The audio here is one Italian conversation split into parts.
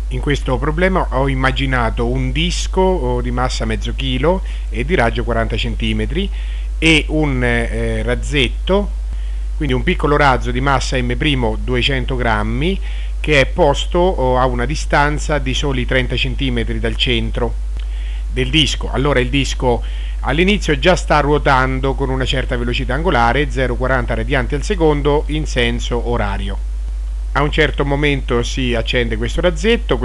In questo problema ho immaginato un disco di massa mezzo chilo e di raggio 40 cm e un razzetto, quindi un piccolo razzo di massa M' 200 grammi, che è posto a una distanza di soli 30 cm dal centro del disco. Allora il disco all'inizio già sta ruotando con una certa velocità angolare, 0,40 radianti al secondo in senso orario. A un certo momento si accende questo razzetto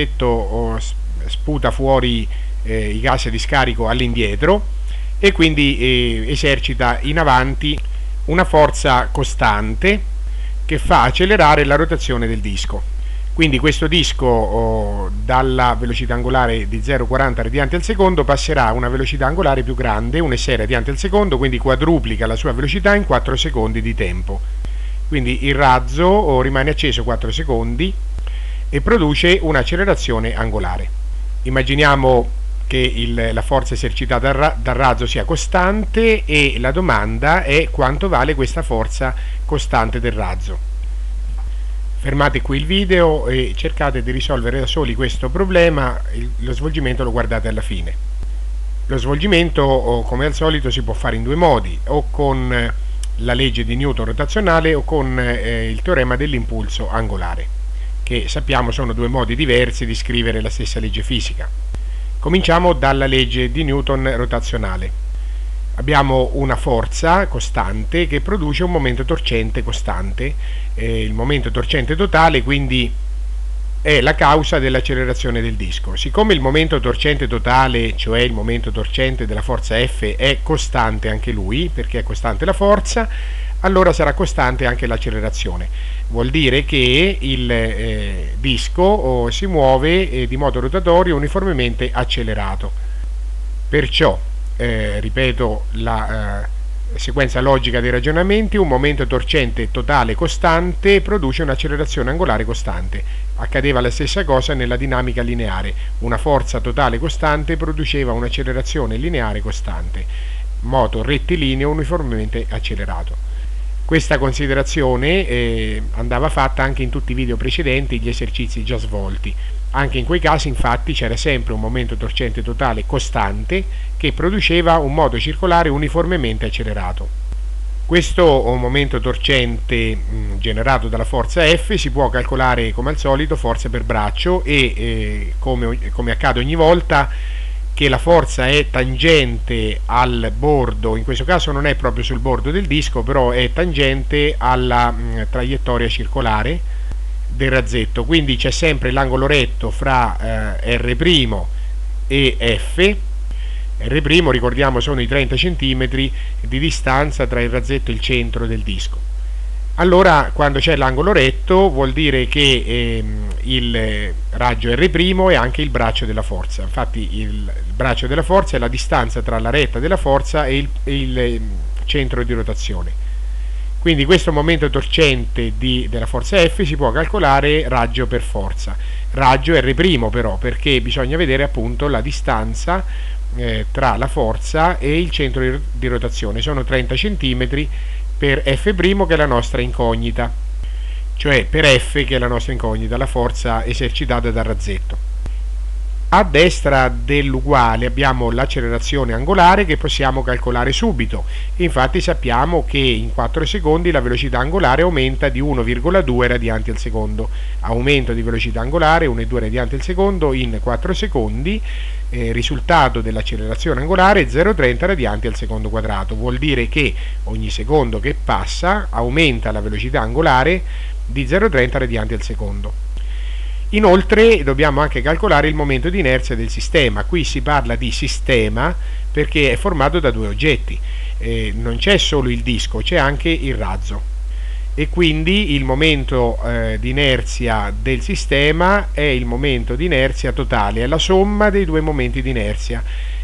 sputa fuori i gas di scarico all'indietro e quindi esercita in avanti una forza costante che fa accelerare la rotazione del disco. Quindi questo disco dalla velocità angolare di 0,40 radianti al secondo passerà a una velocità angolare più grande, 1,6 radianti al secondo, quindi quadruplica la sua velocità in 4 secondi di tempo. Quindi il razzo rimane acceso 4 secondi e produce un'accelerazione angolare. Immaginiamo che la forza esercitata dal razzo sia costante e la domanda è quanto vale questa forza costante del razzo. Fermate qui il video e cercate di risolvere da soli questo problema, lo svolgimento lo guardate alla fine. Lo svolgimento, come al solito, si può fare in due modi, o con la legge di Newton rotazionale o con il teorema dell'impulso angolare, che sappiamo sono due modi diversi di scrivere la stessa legge fisica. Cominciamo dalla legge di Newton rotazionale. Abbiamo una forza costante che produce un momento torcente costante, il momento torcente totale quindi è la causa dell'accelerazione del disco. Siccome il momento torcente totale, cioè il momento torcente della forza F, è costante anche lui, perché è costante la forza, allora sarà costante anche l'accelerazione. Vuol dire che il disco si muove di modo rotatorio uniformemente accelerato. Perciò, ripeto la sequenza logica dei ragionamenti, un momento torcente totale costante produce un'accelerazione angolare costante. Accadeva la stessa cosa nella dinamica lineare, una forza totale costante produceva un'accelerazione lineare costante, moto rettilineo uniformemente accelerato. Questa considerazione andava fatta anche in tutti i video precedenti, gli esercizi già svolti. Anche in quei casi infatti c'era sempre un momento torcente totale costante che produceva un moto circolare uniformemente accelerato. Questo momento torcente generato dalla forza F si può calcolare come al solito forza per braccio e come accade ogni volta che la forza è tangente al bordo, in questo caso non è proprio sul bordo del disco, però è tangente alla traiettoria circolare del razzetto, quindi c'è sempre l'angolo retto fra R' e F. R' ricordiamo sono i 30 cm di distanza tra il razzetto e il centro del disco. Allora quando c'è l'angolo retto vuol dire che il raggio R' è anche il braccio della forza. Infatti il braccio della forza è la distanza tra la retta della forza e il centro di rotazione. Quindi questo momento torcente della forza F si può calcolare raggio per forza. Raggio R' però, perché bisogna vedere appunto la distanza tra la forza e il centro di rotazione. Sono 30 cm per F' che è la nostra incognita, cioè per F che è la nostra incognita, la forza esercitata dal razzetto. A destra dell'uguale abbiamo l'accelerazione angolare che possiamo calcolare subito. Infatti sappiamo che in 4 secondi la velocità angolare aumenta di 1,2 radianti al secondo. Aumento di velocità angolare 1,2 radianti al secondo in 4 secondi, risultato dell'accelerazione angolare 0,30 radianti al secondo quadrato. Vuol dire che ogni secondo che passa aumenta la velocità angolare di 0,30 radianti al secondo. Inoltre dobbiamo anche calcolare il momento di inerzia del sistema. Qui si parla di sistema perché è formato da due oggetti, non c'è solo il disco, c'è anche il razzo e quindi il momento di inerzia del sistema è il momento di inerzia totale, è la somma dei due momenti di inerzia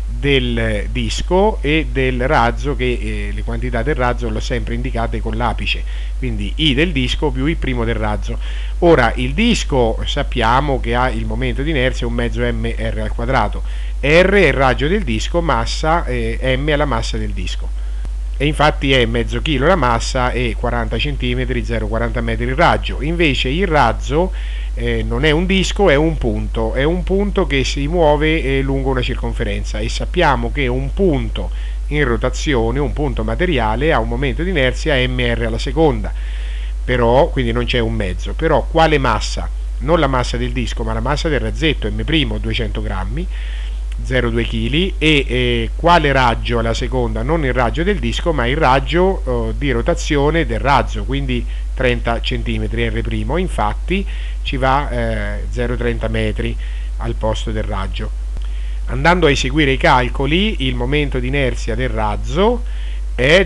del disco e del razzo, che le quantità del razzo l'ho sempre indicate con l'apice, quindi I del disco più I' del razzo. Ora il disco sappiamo che ha il momento di inerzia un mezzo mr al quadrato, r è il raggio del disco, massa m è la massa del disco. e infatti è mezzo chilo la massa e 40 cm, 0,40 metri il raggio. Invece il razzo non è un disco, è un punto che si muove lungo una circonferenza, e sappiamo che un punto in rotazione, un punto materiale, ha un momento di inerzia mr alla seconda, però quindi non c'è un mezzo. Però quale massa? Non la massa del disco, ma la massa del razzetto, m', 200 grammi, 0,2 kg, e quale raggio alla seconda? Non il raggio del disco, ma il raggio di rotazione del razzo, quindi 30 cm R', infatti ci va 0,30 metri al posto del raggio. Andando a eseguire i calcoli, il momento di inerzia del razzo è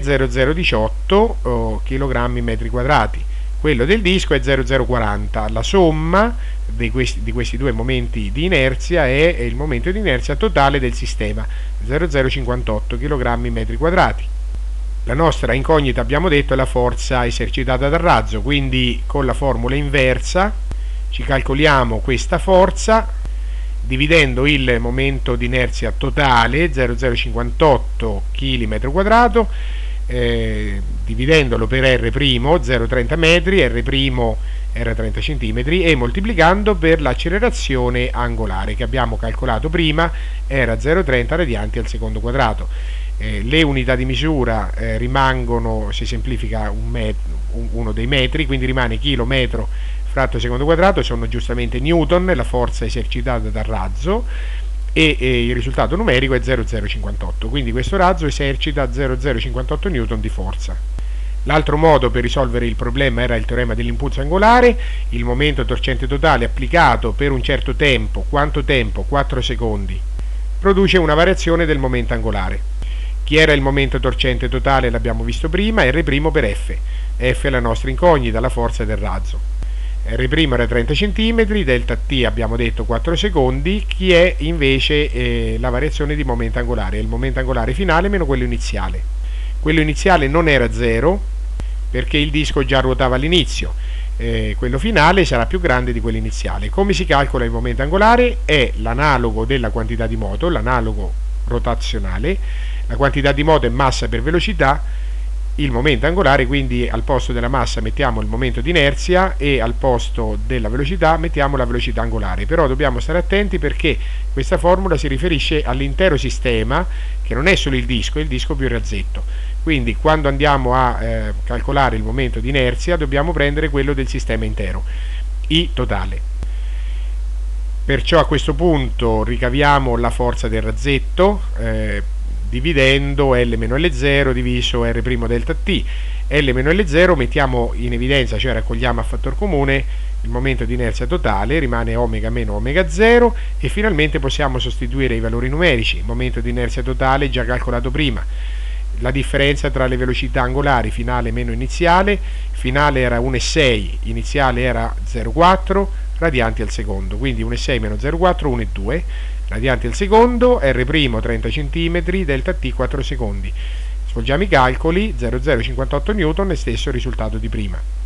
0,018 kg metri quadrati, quello del disco è 0,040. La somma di questi due momenti di inerzia è il momento di inerzia totale del sistema, 0,058 kg metri quadrati. La nostra incognita, abbiamo detto, è la forza esercitata dal razzo, quindi con la formula inversa ci calcoliamo questa forza dividendo il momento di inerzia totale, 0,058 kg metro quadrato, dividendolo per R', 0,30 metri, R' era 30 cm, e moltiplicando per l'accelerazione angolare che abbiamo calcolato prima, era 0,30 radianti al secondo quadrato. Le unità di misura rimangono, si semplifica uno dei metri, quindi rimane chilometro fratto secondo quadrato, sono giustamente newton, la forza esercitata dal razzo, e il risultato numerico è 0,058, quindi questo razzo esercita 0,058 newton di forza. L'altro modo per risolvere il problema era il teorema dell'impulso angolare. Il momento torcente totale applicato per un certo tempo, quanto tempo? 4 secondi, produce una variazione del momento angolare. Chi era il momento torcente totale l'abbiamo visto prima, R' per F. F è la nostra incognita, la forza del razzo. R' era 30 cm, delta T abbiamo detto 4 secondi, chi è invece la variazione di momento angolare? È il momento angolare finale meno quello iniziale. Quello iniziale non era 0 perché il disco già ruotava all'inizio, quello finale sarà più grande di quello iniziale. Come si calcola il momento angolare? È l'analogo della quantità di moto, l'analogo rotazionale. La quantità di moto è massa per velocità, il momento angolare, quindi al posto della massa mettiamo il momento di inerzia e al posto della velocità mettiamo la velocità angolare. Però dobbiamo stare attenti perché questa formula si riferisce all'intero sistema, che non è solo il disco più il razzetto. Quindi quando andiamo a calcolare il momento di inerzia dobbiamo prendere quello del sistema intero, I totale. Perciò a questo punto ricaviamo la forza del razzetto dividendo L meno L0 diviso R' delta T. L meno L0 mettiamo in evidenza, cioè raccogliamo a fattor comune il momento di inerzia totale, rimane omega meno omega 0, e finalmente possiamo sostituire i valori numerici. Il momento di inerzia totale già calcolato prima, la differenza tra le velocità angolari finale meno iniziale, finale era 1,6, iniziale era 0,4 radianti al secondo, quindi 1,6 meno 0,4, 1,2 radianti al secondo, R' 30 cm, delta T 4 secondi. Svolgiamo i calcoli, 0,058 newton, e stesso risultato di prima.